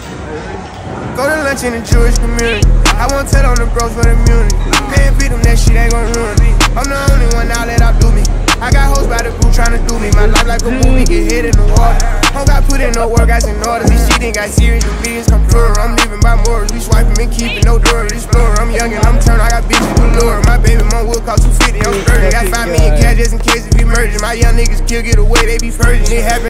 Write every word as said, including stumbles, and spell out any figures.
Go to lunch in the Jewish community. I won't tell on the bros for the immunity. Man, beat them, that shit ain't gon' ruin me. I'm the only one now that outdo me. I got hoes by the group tryna do me. My life like a movie, get hit in the water. Don't got put in no work, I in order. These shit ain't got serious, the millions come plural. I'm living by morals, we swiping and keeping no door. Explorer, I'm young and I'm turned, I got bitches galore. My baby mom will cost two fifty, I'm sturdy. Got five million cash just in case if he merging. My young niggas kill, get away, they be purging. It happen.